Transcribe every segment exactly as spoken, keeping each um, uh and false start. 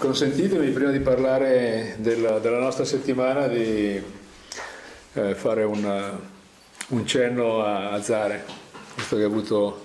Consentitemi, prima di parlare della, della nostra settimana, di eh, fare una, un cenno a, a Zare, visto che ha avuto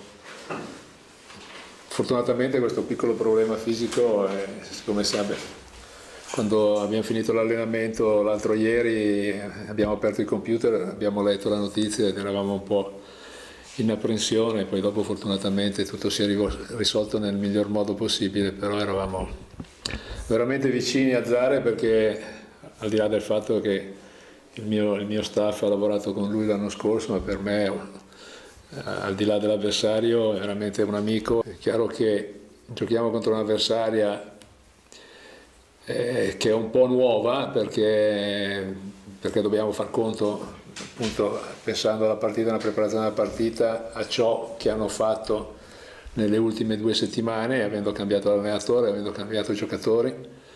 fortunatamente questo piccolo problema fisico. E, come sa, quando abbiamo finito l'allenamento l'altro ieri abbiamo aperto il computer, abbiamo letto la notizia ed eravamo un po' in apprensione. Poi dopo fortunatamente tutto si è risolto nel miglior modo possibile, però eravamo veramente vicini a Zare, perché al di là del fatto che il mio, il mio staff ha lavorato con lui l'anno scorso, ma per me, al di là dell'avversario, è veramente un amico. È chiaro che giochiamo contro un'avversaria eh, che è un po' nuova, perché, perché dobbiamo far conto, appunto, pensando alla partita, alla preparazione della partita, a ciò che hanno fatto nelle ultime due settimane, avendo cambiato l'allenatore, avendo cambiato i giocatori,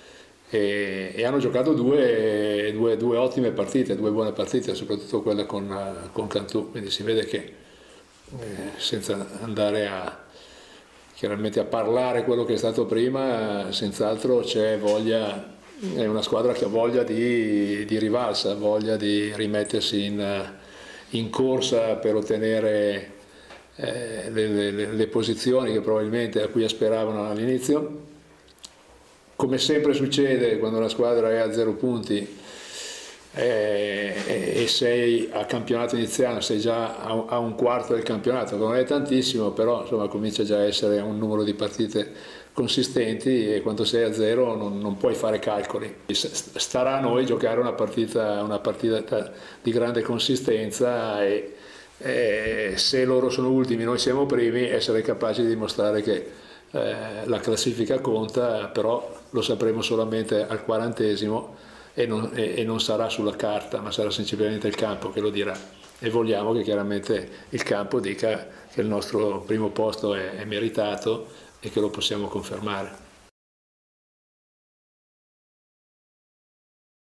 e, e hanno giocato due, due, due ottime partite, due buone partite, soprattutto quella con, con Cantù. Quindi si vede che, eh, senza andare a, chiaramente a parlare quello che è stato prima, senz'altro c'è voglia, è una squadra che ha voglia di, di rivalsa, voglia di rimettersi in, in corsa per ottenere Eh, le, le, le posizioni che probabilmente a cui asperavano all'inizio. Come sempre succede quando la squadra è a zero punti eh, e sei a campionato iniziale, sei già a, a un quarto del campionato, non è tantissimo, però insomma comincia già a essere un numero di partite consistenti, e quando sei a zero non, non puoi fare calcoli. Starà a noi giocare una partita, una partita di grande consistenza, e Eh, se loro sono ultimi, noi siamo primi, essere capaci di dimostrare che eh, la classifica conta, però lo sapremo solamente al quarantesimo, e non, e, e non sarà sulla carta, ma sarà semplicemente il campo che lo dirà, e vogliamo che chiaramente il campo dica che il nostro primo posto è, è meritato e che lo possiamo confermare.